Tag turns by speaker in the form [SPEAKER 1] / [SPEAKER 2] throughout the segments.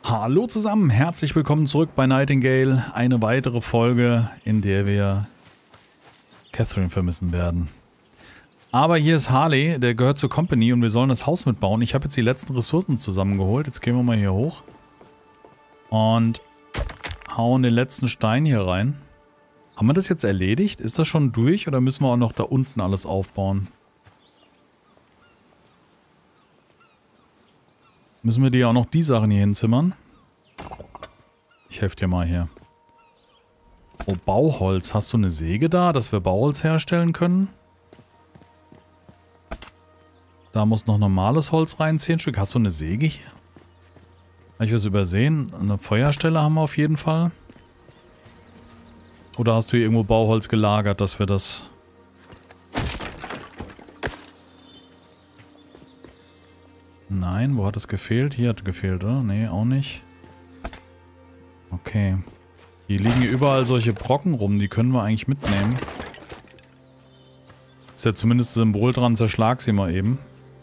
[SPEAKER 1] Hallo zusammen, herzlich willkommen zurück bei Nightingale. Eine weitere Folge, in der wir Catherine vermissen werden. Aber hier ist Harley, der gehört zur Company und wir sollen das Haus mitbauen. Ich habe jetzt die letzten Ressourcen zusammengeholt. Jetzt gehen wir mal hier hoch und hauen den letzten Stein hier rein. Haben wir das jetzt erledigt? Ist das schon durch oder müssen wir auch noch da unten alles aufbauen? Müssen wir dir auch noch die Sachen hier hinzimmern? Ich helfe dir mal hier. Oh, Bauholz. Hast du eine Säge da, dass wir Bauholz herstellen können? Da muss noch normales Holz rein, 10 Stück. Hast du eine Säge hier? Habe ich was übersehen? Eine Feuerstelle haben wir auf jeden Fall. Oder hast du hier irgendwo Bauholz gelagert, dass wir das... Nein, wo hat es gefehlt? Hier hat gefehlt, oder? Nee, auch nicht. Okay. Hier liegen hier überall solche Brocken rum, die können wir eigentlich mitnehmen. Ist ja zumindest das Symbol dran, zerschlag sie mal eben.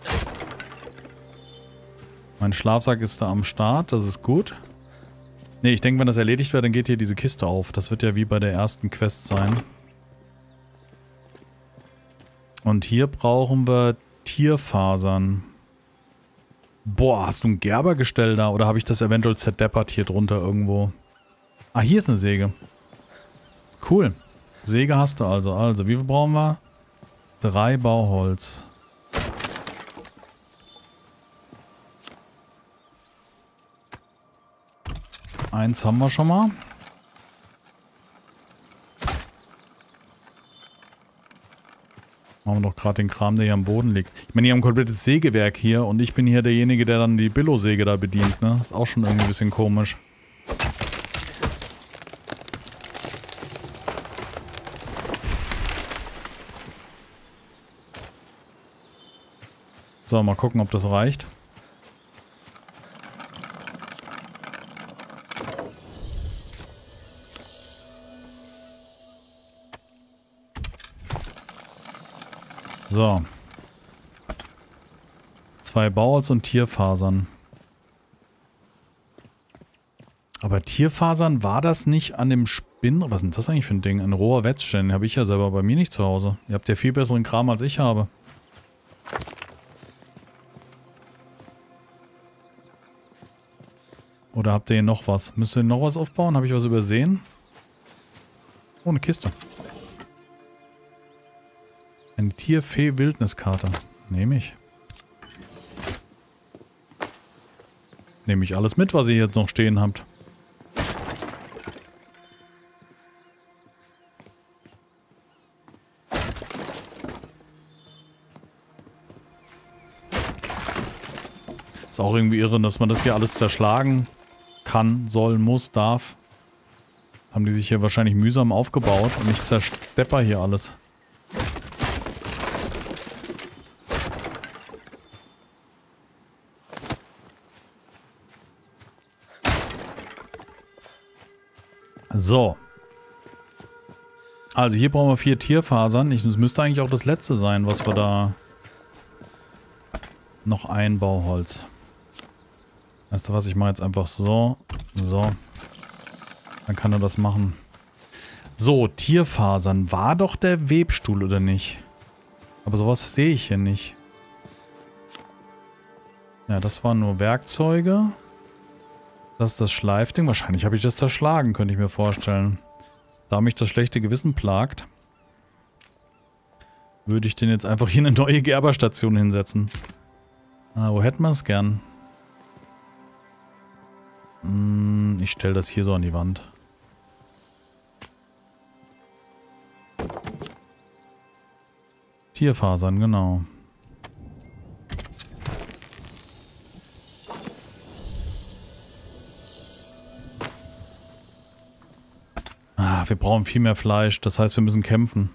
[SPEAKER 1] Mein Schlafsack ist da am Start, das ist gut. Ne, ich denke, wenn das erledigt wird, dann geht hier diese Kiste auf. Das wird ja wie bei der ersten Quest sein. Und hier brauchen wir Tierfasern. Boah, hast du ein Gerbergestell da? Oder habe ich das eventuell zerdeppert hier drunter irgendwo? Ah, hier ist eine Säge. Cool. Säge hast du also. Also, wie viel brauchen wir? 3 Bauholz. Eins haben wir schon mal. Machen wir doch gerade den Kram, der hier am Boden liegt. Ich meine, die haben ein komplettes Sägewerk hier und ich bin hier derjenige, der dann die Billo-Säge da bedient, ne? Ist auch schon irgendwie ein bisschen komisch. So, mal gucken, ob das reicht. So. 2 Bauholz und Tierfasern. Aber Tierfasern, war das nicht an dem Spinn... Was ist denn das eigentlich für ein Ding? Ein roher Wetzstein, den habe ich ja selber bei mir nicht zu Hause. Ihr habt ja viel besseren Kram, als ich habe. Oder habt ihr hier noch was? Müsst ihr noch was aufbauen? Habe ich was übersehen? Oh, eine Kiste. Eine Tier-Fee-Wildniskarte. Nehme ich. Nehme ich alles mit, was ihr jetzt noch stehen habt. Ist auch irgendwie irre, dass man das hier alles zerschlagen kann, soll, muss, darf. Haben die sich hier wahrscheinlich mühsam aufgebaut und ich zerstepper hier alles. So. Also hier brauchen wir 4 Tierfasern. Das müsste eigentlich auch das letzte sein, was wir da... Noch ein Bauholz. Weißt du was, ich mache jetzt einfach so. So. Dann kann er das machen. So, Tierfasern. War doch der Webstuhl, oder nicht? Aber sowas sehe ich hier nicht. Ja, das waren nur Werkzeuge. Das ist das Schleifding. Wahrscheinlich habe ich das zerschlagen, könnte ich mir vorstellen. Da mich das schlechte Gewissen plagt, würde ich den jetzt einfach hier eine neue Gerberstation hinsetzen. Ah, wo hätten wir es gern? Ich stelle das hier so an die Wand. Tierfasern, genau. Wir brauchen viel mehr Fleisch, das heißt, wir müssen kämpfen.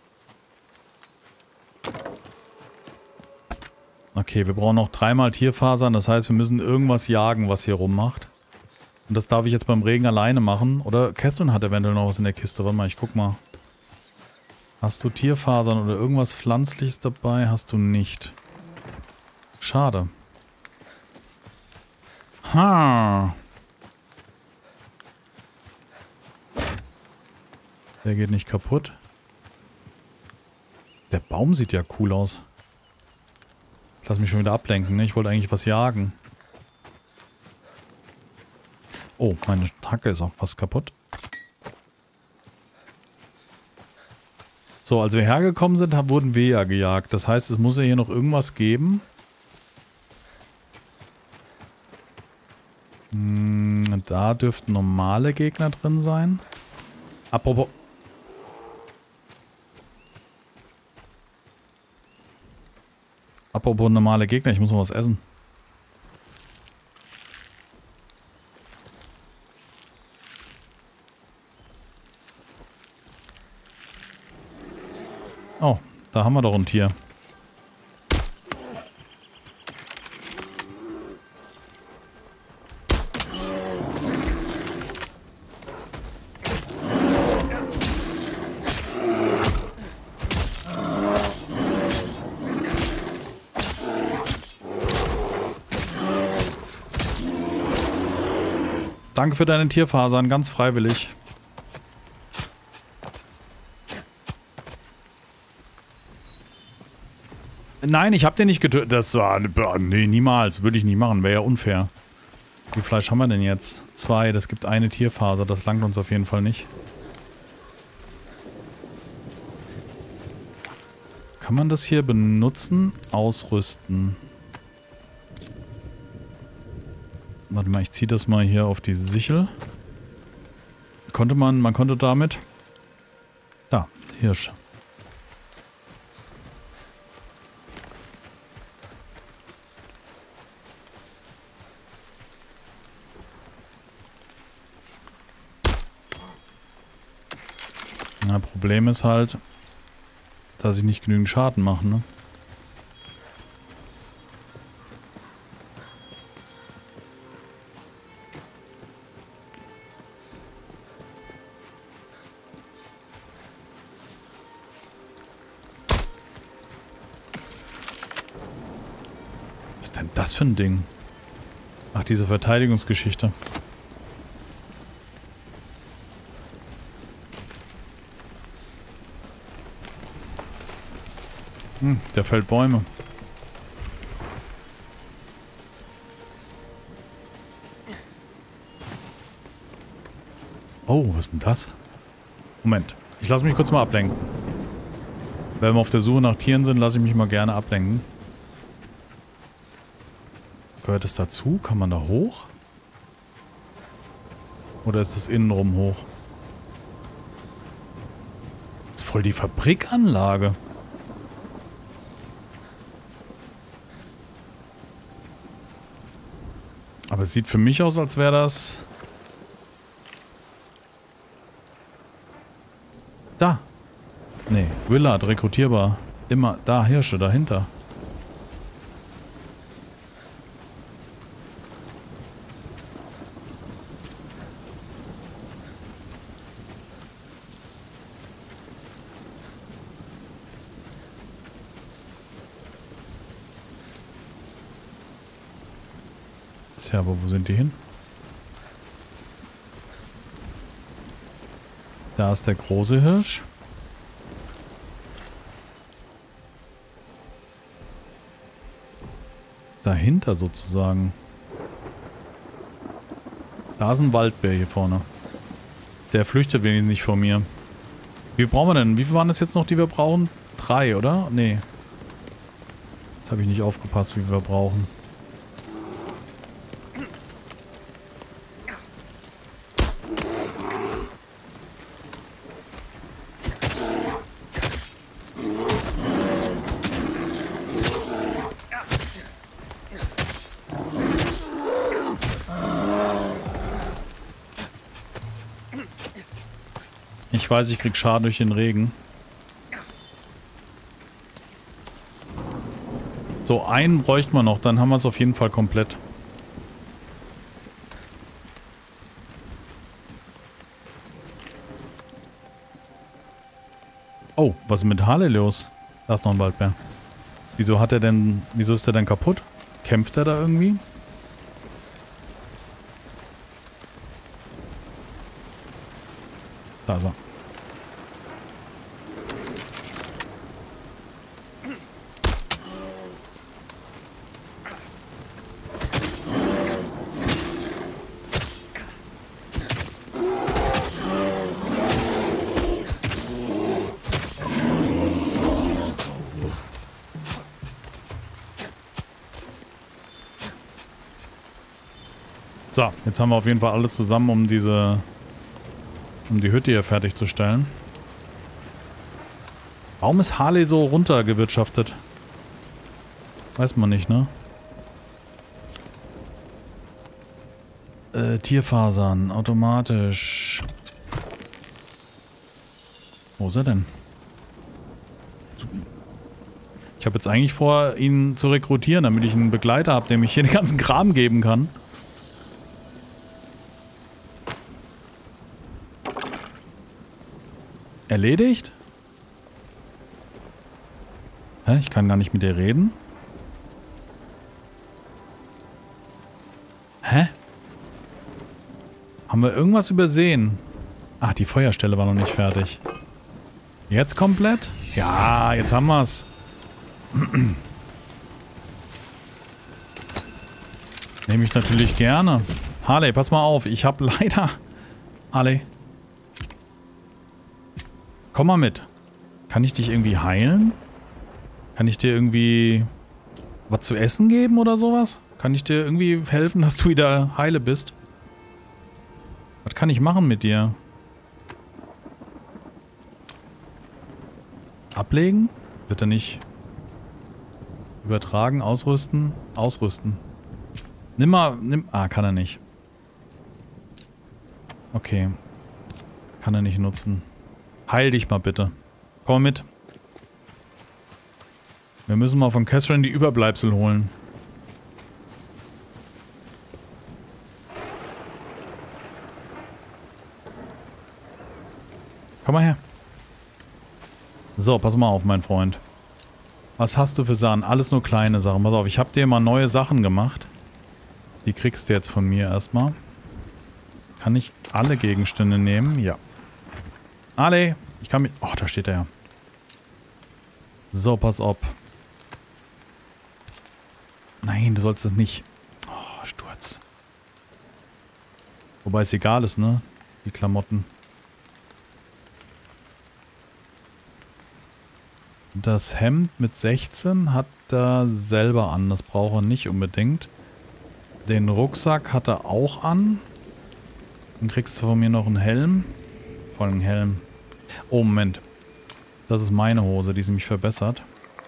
[SPEAKER 1] Okay, wir brauchen noch 3-mal Tierfasern, das heißt, wir müssen irgendwas jagen, was hier rummacht. Und das darf ich jetzt beim Regen alleine machen. Oder Catherine hat eventuell noch was in der Kiste. Warte mal, ich guck mal. Hast du Tierfasern oder irgendwas Pflanzliches dabei? Hast du nicht. Schade. Ha. Der geht nicht kaputt. Der Baum sieht ja cool aus. Ich lass mich schon wieder ablenken, ne? Ich wollte eigentlich was jagen. Oh, meine Hacke ist auch fast kaputt. So, als wir hergekommen sind, wurden wir ja gejagt. Das heißt, es muss ja hier noch irgendwas geben. Da dürften normale Gegner drin sein. Apropos... Apropos normale Gegner, ich muss mal was essen. Oh, da haben wir doch ein Tier. Danke für deine Tierfasern, ganz freiwillig. Nein, ich hab den nicht getötet. Das war... Nee, niemals. Würde ich nicht machen. Wäre ja unfair. Wie viel Fleisch haben wir denn jetzt? 2. Das gibt eine Tierfaser. Das langt uns auf jeden Fall nicht. Kann man das hier benutzen? Ausrüsten. Warte mal, ich ziehe das mal hier auf diese Sichel. Man konnte damit... Da, Hirsch. Ja, Problem ist halt, dass ich nicht genügend Schaden mache, ne? Was ist denn das für ein Ding? Ach, diese Verteidigungsgeschichte. Der fällt Bäume. Oh, was ist denn das? Moment, ich lasse mich kurz mal ablenken. Wenn wir auf der Suche nach Tieren sind, lasse ich mich mal gerne ablenken. Gehört es dazu? Kann man da hoch? Oder ist es innenrum hoch? Das ist voll die Fabrikanlage. Aber es sieht für mich aus, als wäre das... Da. Nee, Willard, rekrutierbar. Immer da, Hirsche, dahinter. Tja, aber wo sind die hin? Da ist der große Hirsch. Dahinter sozusagen. Da ist ein Waldbär hier vorne. Der flüchtet wenigstens nicht vor mir. Wie viel brauchen wir denn? Wie viel waren das jetzt noch, die wir brauchen? 3, oder? Nee. Jetzt habe ich nicht aufgepasst, wie viel wir brauchen. Ich weiß, ich krieg Schaden durch den Regen. So, einen bräuchten wir noch, dann haben wir es auf jeden Fall komplett. Oh, was ist mit Harley los? Da ist noch ein Waldbär. Wieso ist der denn kaputt? Kämpft er da irgendwie? Da ist er. So, jetzt haben wir auf jeden Fall alles zusammen, um die Hütte hier fertigzustellen. Warum ist Harley so runtergewirtschaftet? Weiß man nicht, ne? Tierfasern, automatisch. Wo ist er denn? Ich habe jetzt eigentlich vor, ihn zu rekrutieren, damit ich einen Begleiter habe, dem ich hier den ganzen Kram geben kann. Erledigt? Hä? Ich kann gar nicht mit dir reden? Hä? Haben wir irgendwas übersehen? Ach, die Feuerstelle war noch nicht fertig. Jetzt komplett? Ja, jetzt haben wir's. Nehme ich natürlich gerne. Harley, pass mal auf. Ich habe leider... Harley. Komm mal mit. Kann ich dich irgendwie heilen? Kann ich dir irgendwie was zu essen geben oder sowas? Kann ich dir irgendwie helfen, dass du wieder heile bist? Was kann ich machen mit dir? Ablegen? Wird er nicht übertragen, ausrüsten? Ausrüsten. Nimm mal, ah, kann er nicht. Okay. Kann er nicht nutzen. Heil dich mal bitte. Komm mit. Wir müssen mal von Catherine die Überbleibsel holen. Komm mal her. So, pass mal auf, mein Freund. Was hast du für Sachen? Alles nur kleine Sachen. Pass auf, ich habe dir mal neue Sachen gemacht. Die kriegst du jetzt von mir erstmal. Kann ich alle Gegenstände nehmen? Ja. Ale, ich kann mich... Oh, da steht er ja. So, pass auf. Nein, du sollst das nicht... Oh, Sturz. Wobei es egal ist, ne? Die Klamotten. Das Hemd mit 16 hat er selber an. Das braucht er nicht unbedingt. Den Rucksack hat er auch an. Dann kriegst du von mir noch einen Helm. Vor allem einen Helm. Oh, Moment. Das ist meine Hose, die ist nämlich verbessert.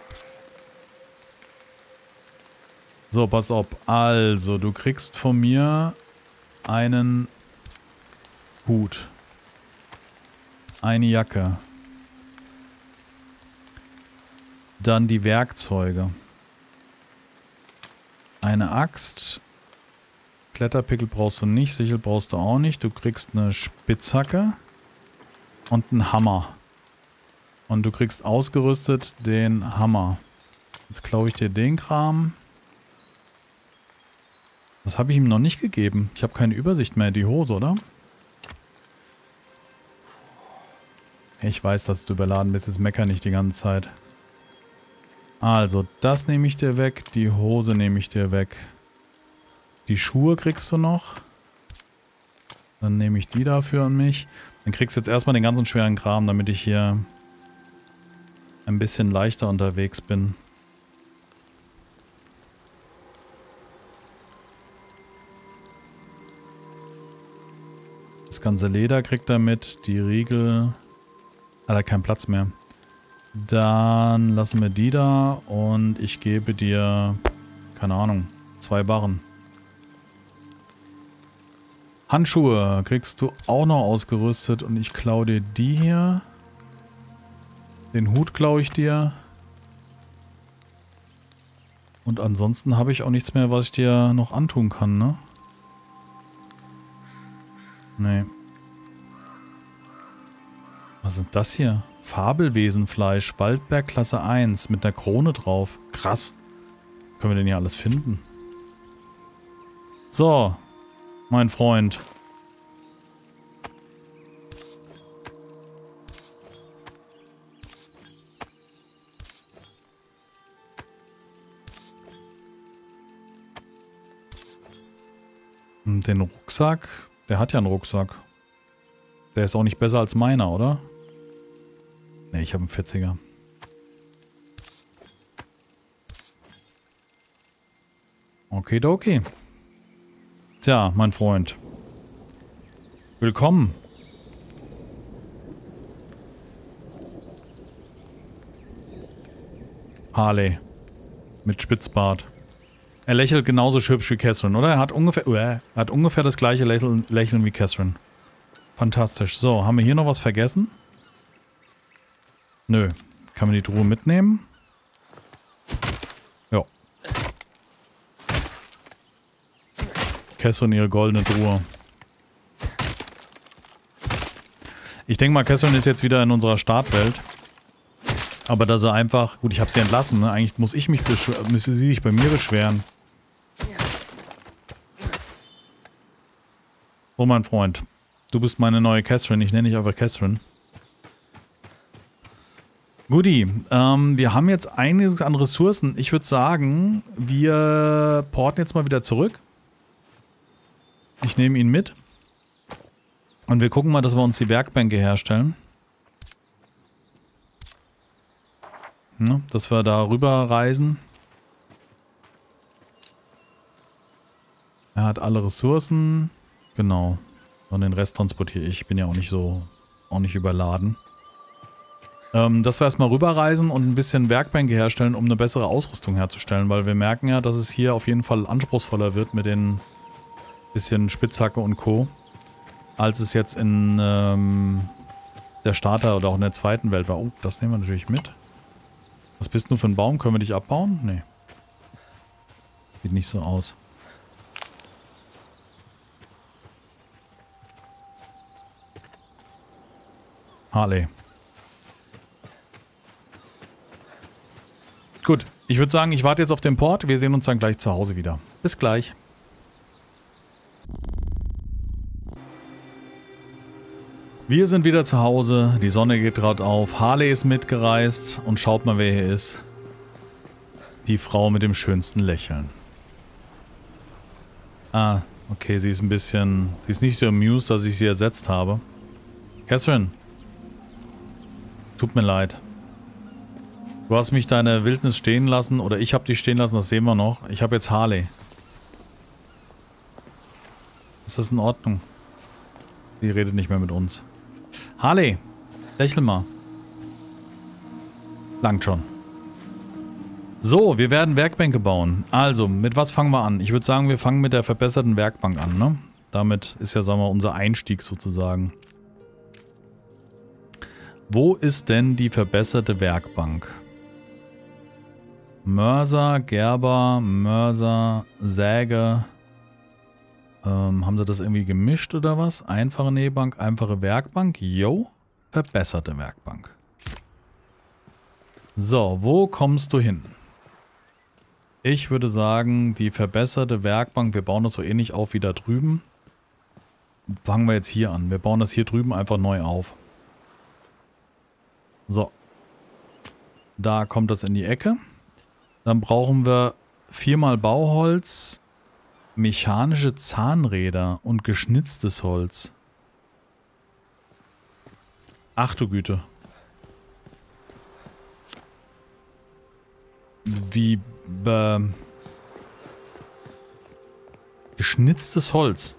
[SPEAKER 1] So, pass auf. Also, du kriegst von mir einen Hut. Eine Jacke. Dann die Werkzeuge. Eine Axt. Kletterpickel brauchst du nicht. Sichel brauchst du auch nicht. Du kriegst eine Spitzhacke. Und einen Hammer. Und du kriegst ausgerüstet den Hammer. Jetzt klaue ich dir den Kram. Das habe ich ihm noch nicht gegeben. Ich habe keine Übersicht mehr in die Hose, oder? Ich weiß, dass du überladen bist. Jetzt mecker nicht die ganze Zeit. Also, das nehme ich dir weg. Die Hose nehme ich dir weg. Die Schuhe kriegst du noch. Dann nehme ich die dafür an mich. Dann kriegst du jetzt erstmal den ganzen schweren Kram, damit ich hier ein bisschen leichter unterwegs bin. Das ganze Leder kriegt er mit. Die Riegel. Hat er keinen Platz mehr. Dann lassen wir die da und ich gebe dir, keine Ahnung, 2 Barren. Handschuhe kriegst du auch noch ausgerüstet und ich klaue dir die hier. Den Hut klaue ich dir. Und ansonsten habe ich auch nichts mehr, was ich dir noch antun kann, ne? Nee. Was ist das hier? Fabelwesenfleisch, Waldberg Klasse 1 mit einer Krone drauf. Krass. Können wir denn hier alles finden? So, mein Freund. Den Rucksack? Der hat ja einen Rucksack. Der ist auch nicht besser als meiner, oder? Ne, ich habe einen 40er. Okidoki. Tja, mein Freund. Willkommen. Harley. Mit Spitzbart. Er lächelt genauso hübsch wie Catherine, oder? Er hat ungefähr das gleiche Lächeln wie Catherine. Fantastisch. So, haben wir hier noch was vergessen? Nö. Kann man die Truhe mitnehmen? Ja. Catherine ihre goldene Truhe. Ich denke mal, Catherine ist jetzt wieder in unserer Startwelt. Aber dass er einfach... Gut, ich habe sie entlassen, ne? Eigentlich müsste sie sich bei mir beschweren. So, mein Freund. Du bist meine neue Catherine. Ich nenne dich einfach Catherine. Guti, wir haben jetzt einiges an Ressourcen. Ich würde sagen, wir porten jetzt mal wieder zurück. Ich nehme ihn mit. Und wir gucken mal, dass wir uns die Werkbänke herstellen. Ja, dass wir da rüber reisen. Er hat alle Ressourcen. Genau. Und den Rest transportiere ich. Ich bin ja auch nicht überladen. Dass wir erstmal rüberreisen und ein bisschen Werkbänke herstellen, um eine bessere Ausrüstung herzustellen, weil wir merken ja, dass es hier auf jeden Fall anspruchsvoller wird mit den bisschen Spitzhacke und Co. als es jetzt in der Starter oder auch in der zweiten Welt war. Oh, das nehmen wir natürlich mit. Was bist du für ein Baum? Können wir dich abbauen? Nee. Sieht nicht so aus. Harley. Gut, ich würde sagen, ich warte jetzt auf den Port. Wir sehen uns dann gleich zu Hause wieder. Bis gleich. Wir sind wieder zu Hause. Die Sonne geht gerade auf. Harley ist mitgereist. Und schaut mal, wer hier ist. Die Frau mit dem schönsten Lächeln. Ah, okay, sie ist ein bisschen... Sie ist nicht so amused, dass ich sie ersetzt habe. Catherine. Tut mir leid. Du hast mich deine Wildnis stehen lassen, oder ich habe dich stehen lassen, das sehen wir noch. Ich habe jetzt Harley. Ist das in Ordnung? Die redet nicht mehr mit uns. Harley, lächel mal. Langt schon. So, wir werden Werkbänke bauen. Also, mit was fangen wir an? Ich würde sagen, wir fangen mit der verbesserten Werkbank an, ne? Damit ist ja, sagen wir, unser Einstieg sozusagen. Wo ist denn die verbesserte Werkbank? Mörser, Gerber, Mörser, Säge. Haben sie das irgendwie gemischt oder was? Einfache Nähbank, einfache Werkbank. Jo, verbesserte Werkbank. So, wo kommst du hin? Ich würde sagen, die verbesserte Werkbank, wir bauen das so ähnlich auf wie da drüben. Fangen wir jetzt hier an. Wir bauen das hier drüben einfach neu auf. So. Da kommt das in die Ecke. Dann brauchen wir 4x Bauholz, mechanische Zahnräder und geschnitztes Holz. Ach du Güte. Wie geschnitztes Holz.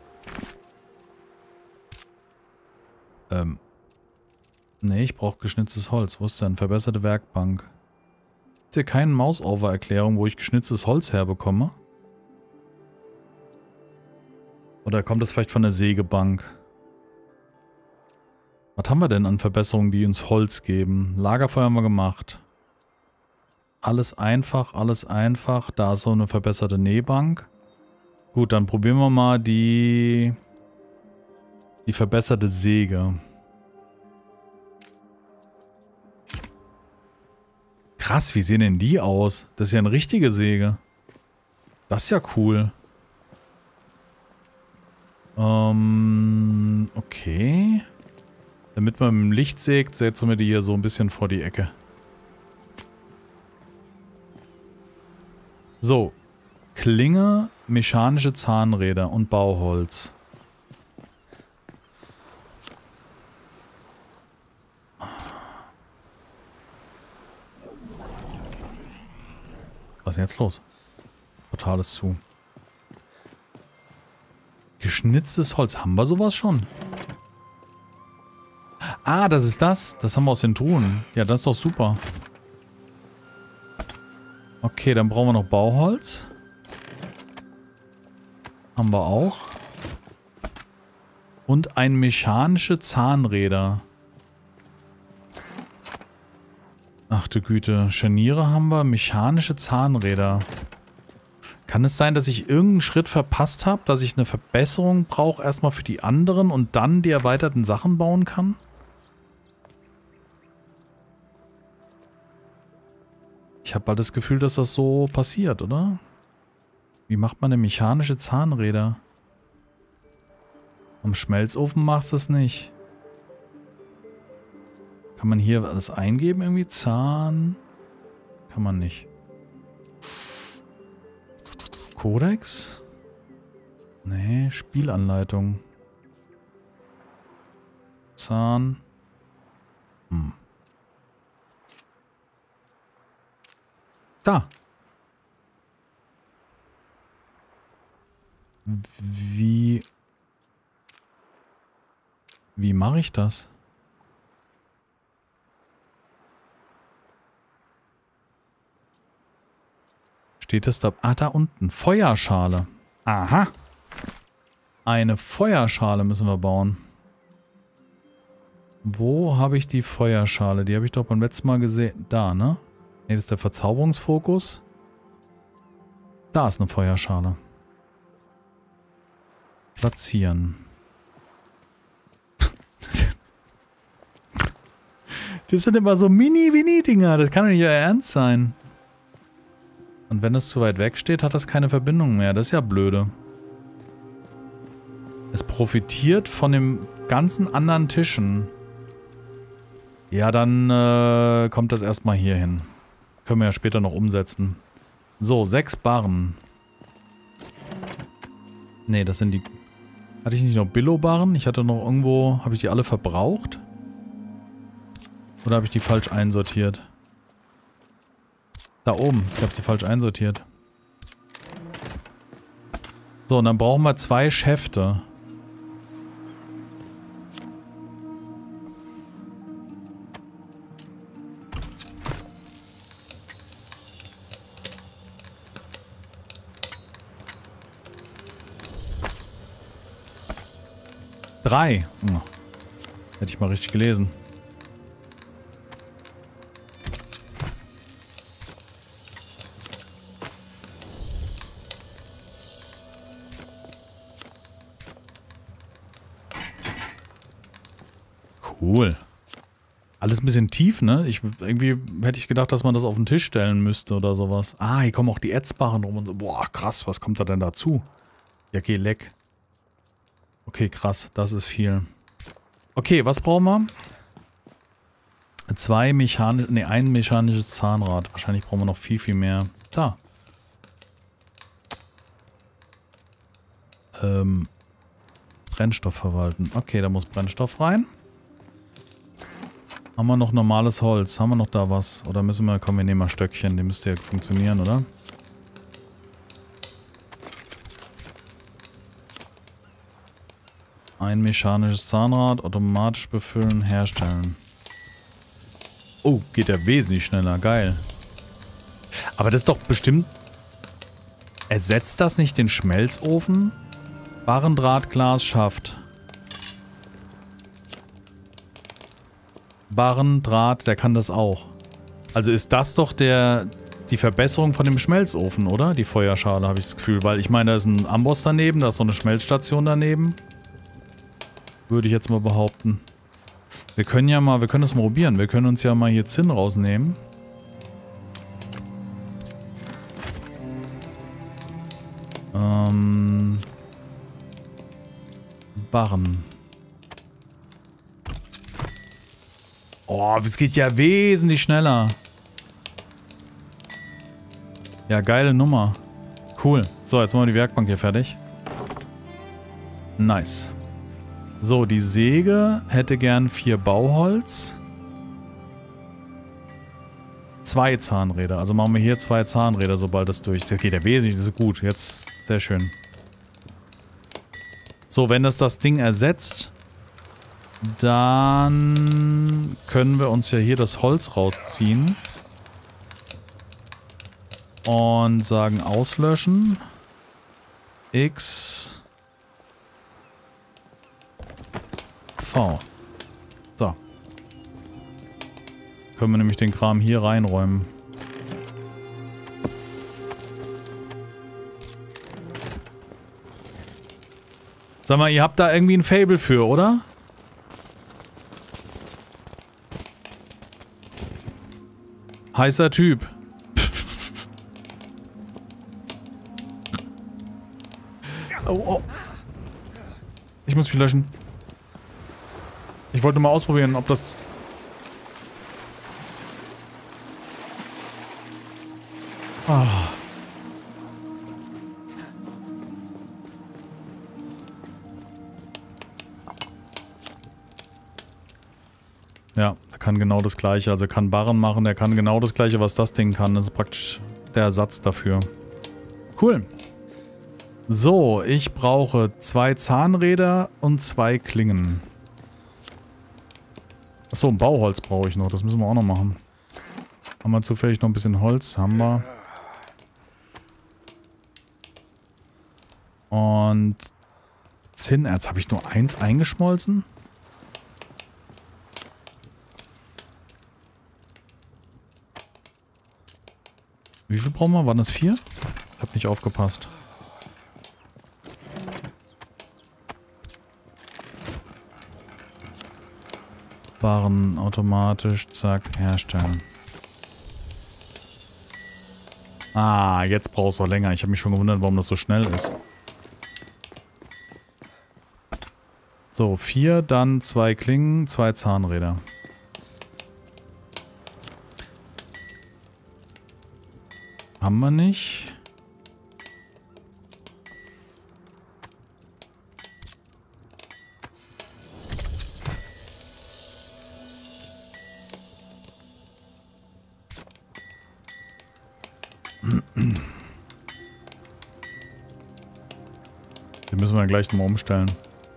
[SPEAKER 1] Nee, ich brauche geschnitztes Holz. Wo ist denn? Verbesserte Werkbank. Ist hier keine Mausover-Erklärung, wo ich geschnitztes Holz herbekomme? Oder kommt das vielleicht von der Sägebank? Was haben wir denn an Verbesserungen, die uns Holz geben? Lagerfeuer haben wir gemacht. Alles einfach, alles einfach. Da ist so eine verbesserte Nähbank. Gut, dann probieren wir mal die verbesserte Säge. Krass, wie sehen denn die aus? Das ist ja eine richtige Säge. Das ist ja cool. Okay. Damit man mit dem Licht sägt, setzen wir die hier so ein bisschen vor die Ecke. So. Klinge, mechanische Zahnräder und Bauholz. Was ist denn jetzt los? Portal ist zu. Geschnitztes Holz. Haben wir sowas schon? Ah, das ist das. Das haben wir aus den Truhen. Ja, das ist doch super. Okay, dann brauchen wir noch Bauholz. Haben wir auch. Und ein mechanische Zahnräder. Ach du Güte. Scharniere haben wir. Mechanische Zahnräder. Kann es sein, dass ich irgendeinen Schritt verpasst habe? Dass ich eine Verbesserung brauche erstmal für die anderen und dann die erweiterten Sachen bauen kann? Ich habe bald das Gefühl, dass das so passiert, oder? Wie macht man denn mechanische Zahnräder? Am Schmelzofen machst du es nicht. Kann man hier alles eingeben irgendwie? Zahn? Kann man nicht. Kodex? Nee, Spielanleitung. Zahn. Da. Wie mache ich das? Steht das da? Ah, da unten. Feuerschale. Aha. Eine Feuerschale müssen wir bauen. Wo habe ich die Feuerschale? Die habe ich doch beim letzten Mal gesehen. Da, ne? Ne, das ist der Verzauberungsfokus. Da ist eine Feuerschale. Platzieren. Das sind immer so Mini-Winnie-Dinger. Das kann doch nicht euer Ernst sein. Und wenn es zu weit weg steht, hat das keine Verbindung mehr. Das ist ja blöde. Es profitiert von den ganzen anderen Tischen. Ja, dann kommt das erstmal hier hin. Können wir ja später noch umsetzen. So, 6 Barren. Ne, das sind die... Hatte ich nicht noch Billo-Barren? Ich hatte noch irgendwo... Habe ich die alle verbraucht? Oder habe ich die falsch einsortiert? Da oben. Ich habe sie falsch einsortiert. So, und dann brauchen wir 2 Schäfte. Drei. Hm. Hätte ich mal richtig gelesen. Cool. Alles ein bisschen tief, ne? Irgendwie hätte ich gedacht, dass man das auf den Tisch stellen müsste oder sowas. Ah, hier kommen auch die Ätzbarren rum und so. Boah, krass, was kommt da denn dazu? Ja, geh leck. Okay, krass, das ist viel. Okay, was brauchen wir? Ein mechanisches Zahnrad. Wahrscheinlich brauchen wir noch viel, viel mehr. Da. Brennstoff verwalten. Okay, da muss Brennstoff rein. Haben wir noch normales Holz? Haben wir noch da was? Oder müssen wir... Komm, wir nehmen mal Stöckchen. Die müsste ja funktionieren, oder? Ein mechanisches Zahnrad, automatisch befüllen, herstellen. Oh, geht ja wesentlich schneller. Geil. Aber das ist doch bestimmt... Ersetzt das nicht den Schmelzofen? Barrendrahtglas schafft. Barrendraht, der kann das auch. Also ist das doch die Verbesserung von dem Schmelzofen, oder? Die Feuerschale, habe ich das Gefühl. Weil ich meine, da ist ein Amboss daneben, da ist so eine Schmelzstation daneben. Würde ich jetzt mal behaupten. Wir können das mal probieren. Wir können uns ja mal hier Zinn rausnehmen. Barren. Oh, es geht ja wesentlich schneller. Ja, geile Nummer. Cool. So, jetzt machen wir die Werkbank hier fertig. Nice. So, die Säge hätte gern 4 Bauholz. 2 Zahnräder. Also machen wir hier 2 Zahnräder, sobald das durch ist. Das geht ja wesentlich, das ist gut. Jetzt, sehr schön. So, wenn das Ding ersetzt, dann können wir uns ja hier das Holz rausziehen. Und sagen auslöschen. X. V. So. Können wir nämlich den Kram hier reinräumen. Sag mal, ihr habt da irgendwie ein Faible für, oder? Heißer Typ. Oh, oh. Ich muss mich löschen. Ich wollte mal ausprobieren, ob das... Ah. Ja, er kann genau das gleiche. Also er kann Barren machen, er kann genau das gleiche, was das Ding kann. Das ist praktisch der Ersatz dafür. Cool. So, ich brauche 2 Zahnräder und 2 Klingen. Achso, ein Bauholz brauche ich noch. Das müssen wir auch noch machen. Haben wir zufällig noch ein bisschen Holz? Haben wir. Und Zinnerz. Habe ich nur 1 eingeschmolzen? Wie viel brauchen wir? Waren das 4? Ich habe nicht aufgepasst. Waren automatisch, zack, herstellen. Ah, jetzt brauchst du auch länger. Ich habe mich schon gewundert, warum das so schnell ist. So, 4, dann 2 Klingen, 2 Zahnräder. Haben wir nicht. Den müssen wir gleich nochmal umstellen.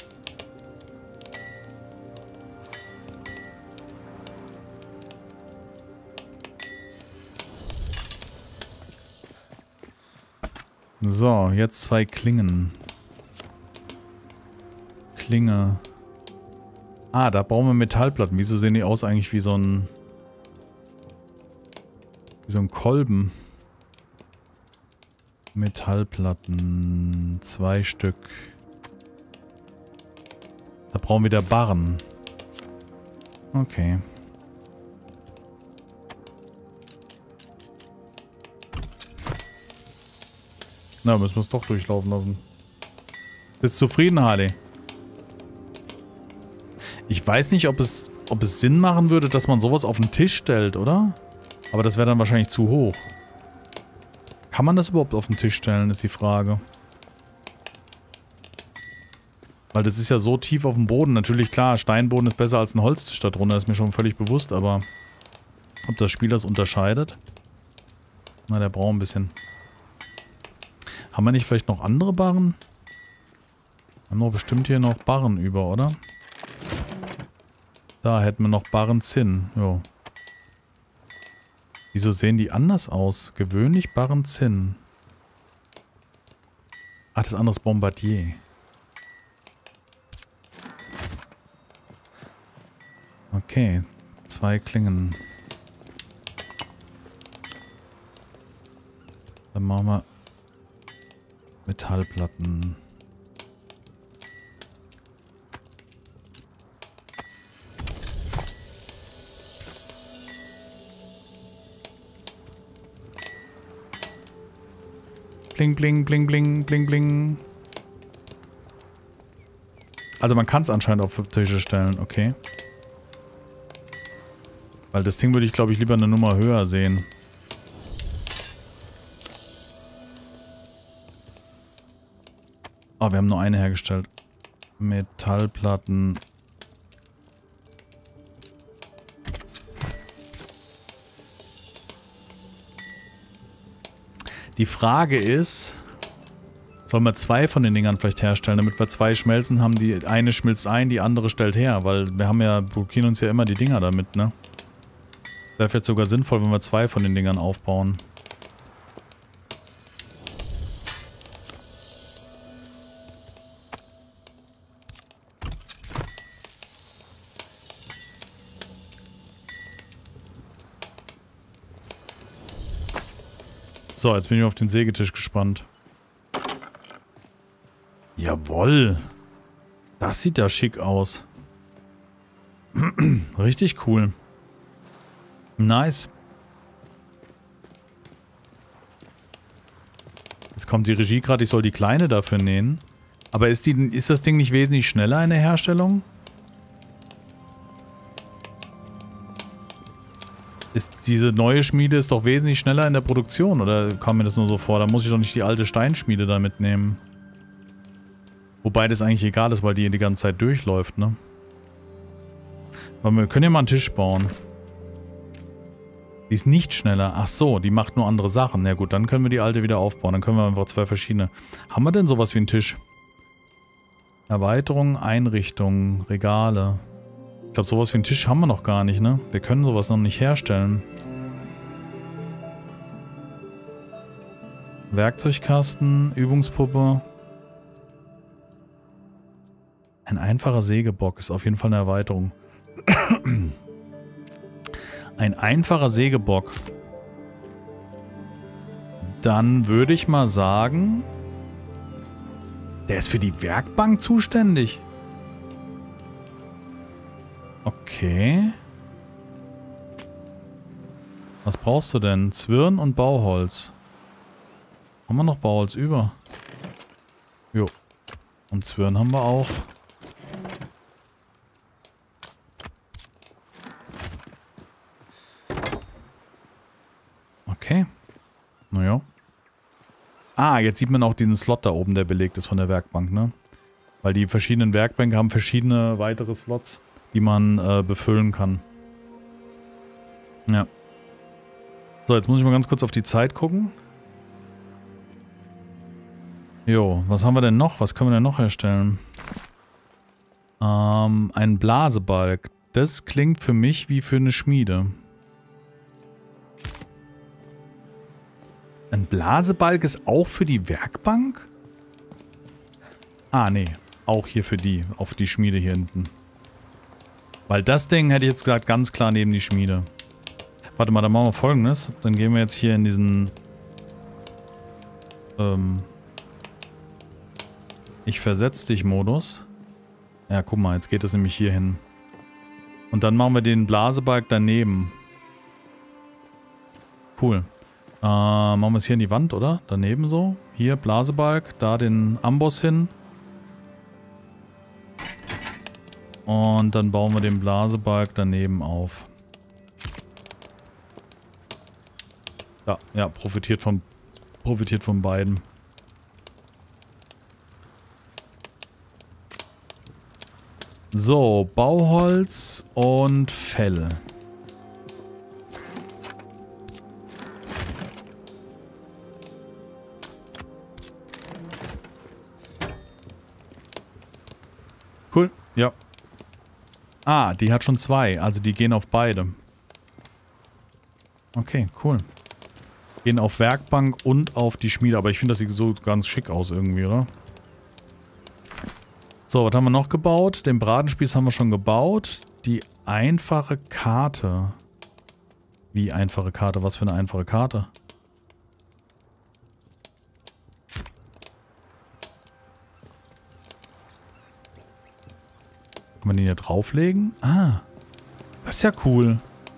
[SPEAKER 1] So, jetzt 2 Klingen. Klinge. Ah, da brauchen wir Metallplatten. Wieso sehen die aus eigentlich wie so ein... wie so ein Kolben? Metallplatten. 2 Stück. Da brauchen wir wieder Barren. Okay. Na, müssen wir es doch durchlaufen lassen. Bist du zufrieden, Harley? Ich weiß nicht, ob es Sinn machen würde, dass man sowas auf den Tisch stellt, oder? Aber das wäre dann wahrscheinlich zu hoch. Kann man das überhaupt auf den Tisch stellen, ist die Frage. Weil das ist ja so tief auf dem Boden. Natürlich, klar, Steinboden ist besser als ein Holztisch da drunter, ist mir schon völlig bewusst, aber ob das Spiel das unterscheidet? Na, der braucht ein bisschen. Haben wir nicht vielleicht noch andere Barren? Wir haben doch bestimmt hier noch Barren über, oder? Da hätten wir noch Barren Zinn. Jo. Wieso sehen die anders aus? Gewöhnlich Barren Zinn. Ach, das andere ist Bombardier. Okay. 2 Klingen. Dann machen wir Metallplatten. Bling, bling, bling, bling, bling, bling. Also man kann es anscheinend auf Tische stellen, okay. Weil das Ding würde ich, glaube ich, lieber eine Nummer höher sehen. Oh, wir haben nur eine hergestellt. Metallplatten. Die Frage ist, Sollen wir 2 von den Dingern vielleicht herstellen, damit wir 2 Schmelzen haben, die eine schmilzt ein, die andere stellt her, weil wir haben ja, blockieren uns ja immer die Dinger damit, ne? Wäre vielleicht sogar sinnvoll, wenn wir 2 von den Dingern aufbauen. So, jetzt bin ich auf den Sägetisch gespannt. Jawoll. Das sieht da schick aus. Richtig cool. Nice. Jetzt kommt die Regie gerade, ich soll die kleine dafür nähen. Aber ist das Ding nicht wesentlich schneller in der Herstellung? Diese neue Schmiede ist doch wesentlich schneller in der Produktion, oder kam mir das nur so vor? Da muss ich doch nicht die alte Steinschmiede da mitnehmen. Wobei das eigentlich egal ist, weil die ganze Zeit durchläuft, ne? Aber wir können ja mal einen Tisch bauen. Die ist nicht schneller. Ach so, die macht nur andere Sachen. Na gut, dann können wir die alte wieder aufbauen. Dann können wir einfach 2 verschiedene. Haben wir denn sowas wie einen Tisch? Erweiterung, Einrichtung, Regale. Ich glaube, sowas wie einen Tisch haben wir noch gar nicht, ne? Wir können sowas noch nicht herstellen. Werkzeugkasten, Übungspuppe. Ein einfacher Sägebock ist auf jeden Fall eine Erweiterung. Ein einfacher Sägebock. Dann würde ich mal sagen, der ist für die Werkbank zuständig. Okay. Was brauchst du denn? Zwirn und Bauholz. Haben wir noch Bauholz über? Jo. Und Zwirn haben wir auch. Okay. Naja. Ah, jetzt sieht man auch diesen Slot da oben, der belegt ist von der Werkbank, ne? Weil die verschiedenen Werkbänke haben verschiedene weitere Slots, die man befüllen kann. Ja. So, jetzt muss ich mal ganz kurz auf die Zeit gucken. Jo, was haben wir denn noch? Was können wir denn noch herstellen? Ein Blasebalg. Das klingt für mich wie für eine Schmiede. Ein Blasebalg ist auch für die Werkbank? Ah, nee. Auch hier für die. Auf die Schmiede hier hinten. Weil das Ding hätte ich jetzt gesagt ganz klar neben die Schmiede. Warte mal, dann machen wir Folgendes. Dann gehen wir jetzt hier in diesen... Ich versetz dich Modus. Ja, guck mal, jetzt geht es nämlich hier hin. Und dann machen wir den Blasebalg daneben. Cool. Machen wir es hier in die Wand, oder? Daneben so. Hier Blasebalg, da den Amboss hin. Und dann bauen wir den Blasebalg daneben auf. Ja, ja, profitiert von beiden. So, Bauholz und Fell. Cool, ja. Ah, die hat schon 2, also die gehen auf beide. Okay, cool. Gehen auf Werkbank und auf die Schmiede, aber ich finde, das sieht so ganz schick aus irgendwie, oder? So, was haben wir noch gebaut? Den Bratenspieß haben wir schon gebaut. Die einfache Karte. Wie einfache Karte? Was für eine einfache Karte? Kann man den hier drauflegen? Ah, das ist ja cool.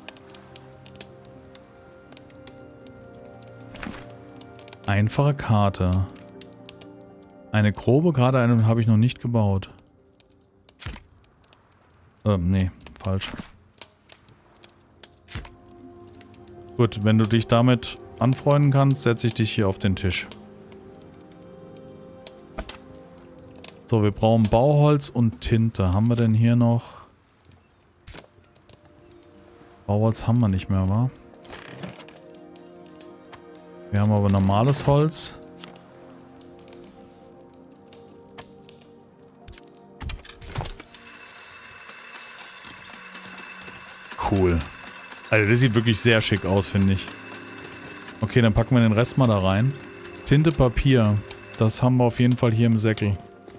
[SPEAKER 1] Einfache Karte. Eine grobe Karte habe ich noch nicht gebaut. Nee, falsch. Gut, wenn du dich damit anfreunden kannst, setze ich dich hier auf den Tisch. So, wir brauchen Bauholz und Tinte. Haben wir denn hier noch... Bauholz haben wir nicht mehr, wa? Wir haben aber normales Holz. cool. Also das sieht wirklich sehr schick aus, finde ich. Okay, dann packen wir den Rest mal da rein. Tinte, Papier. Das haben wir auf jeden Fall hier im Säckel.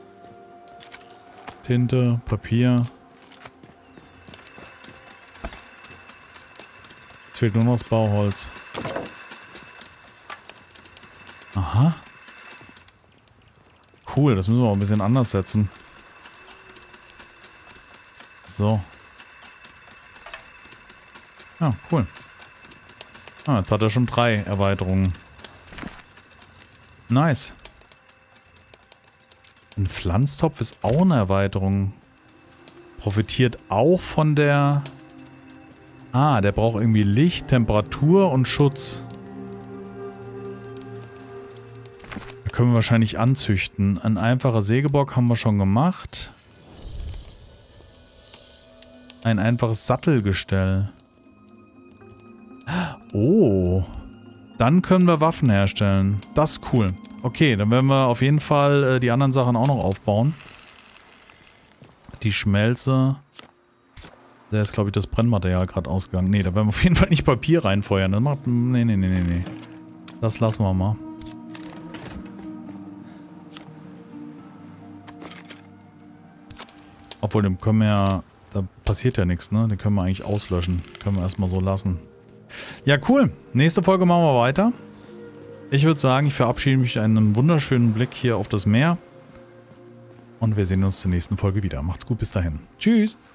[SPEAKER 1] Tinte, Papier. Jetzt fehlt nur noch das Bauholz. Aha. Cool, das müssen wir auch ein bisschen anders setzen. So. Ja, cool. Ah, jetzt hat er schon 3 Erweiterungen. Nice. Ein Pflanztopf ist auch eine Erweiterung. Profitiert auch von der... Ah, der braucht irgendwie Licht, Temperatur und Schutz. Da können wir wahrscheinlich anzüchten. Ein einfacher Sägebock haben wir schon gemacht. Ein einfaches Sattelgestell. Oh. Dann können wir Waffen herstellen. Das ist cool. Okay, dann werden wir auf jeden Fall die anderen Sachen auch noch aufbauen. Die Schmelze. Da ist, glaube ich, das Brennmaterial gerade ausgegangen. Nee, da werden wir auf jeden Fall nicht Papier reinfeuern. Das macht... Nee. Das lassen wir mal. Obwohl, dem können wir ja... Da passiert ja nichts, ne? Den können wir eigentlich auslöschen. Können wir erstmal so lassen. Ja, cool. Nächste Folge machen wir weiter. Ich würde sagen, ich verabschiede mich mit einem wunderschönen Blick hier auf das Meer. Und wir sehen uns zur nächsten Folge wieder. Macht's gut, bis dahin. Tschüss.